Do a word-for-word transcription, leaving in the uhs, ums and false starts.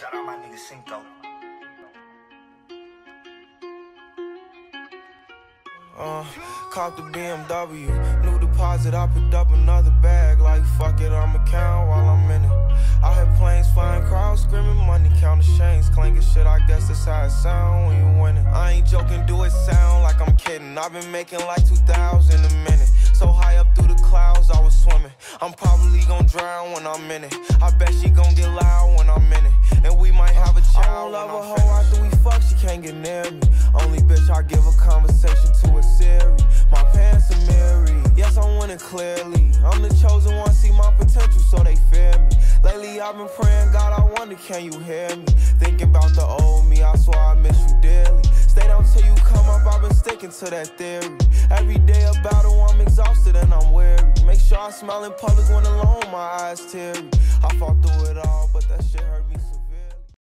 Shout out my nigga Cinco. Uh, caught the B M W, new deposit, I picked up another bag. Like fuck it, I'ma count while I'm in it. I hear planes flying, crowds screaming, money counting chains, clanking shit. I guess that's how it sound when you winning. I ain't joking, do it sound like I'm kidding. I've been making like two thousand a minute. So high up through the clouds, I was swimming. I'm probably gon' drown when I'm in it. I bet she gon' get loud when I'm in it. And we might have a child. I don't love a hoe after we fuck, she can't get near me. Only bitch I give a conversation to a Siri. My pants are mirrored. Yes, I'm winning clearly. I'm the chosen one, see my potential, so they fear me. Lately I've been praying, God, I wonder, can you hear me? Thinking about the old me, I swear I miss you dearly. Stay down till you come up, I've been sticking to that theory. Every day a battle, I'm exhausted and I'm weary. Make sure I smile in public when alone, my eyes teary. I fought the